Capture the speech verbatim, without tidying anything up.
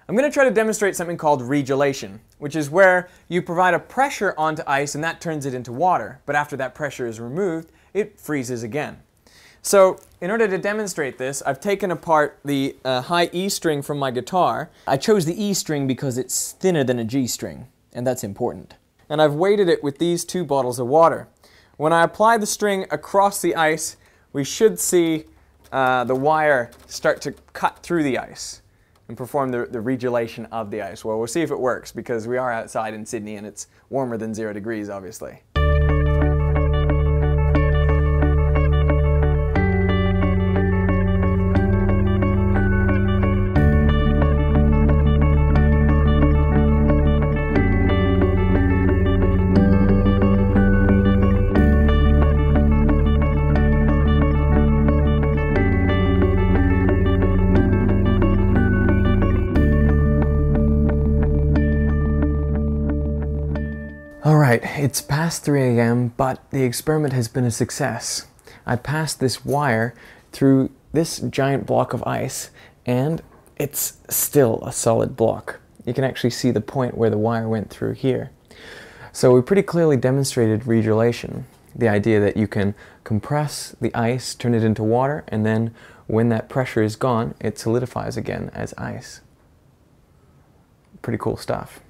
I'm going to try to demonstrate something called regelation, which is where you provide a pressure onto ice and that turns it into water, but after that pressure is removed, it freezes again. So in order to demonstrate this, I've taken apart the uh, high E string from my guitar. I chose the E string because it's thinner than a G string, and that's important. And I've weighted it with these two bottles of water. When I apply the string across the ice, we should see uh, the wire start to cut through the ice and perform the, the regelation of the ice. Well, we'll see if it works because we are outside in Sydney and it's warmer than zero degrees, obviously. Alright, it's past three A M, but the experiment has been a success. I passed this wire through this giant block of ice, and it's still a solid block. You can actually see the point where the wire went through here. So we pretty clearly demonstrated regelation, the idea that you can compress the ice, turn it into water, and then when that pressure is gone, it solidifies again as ice. Pretty cool stuff.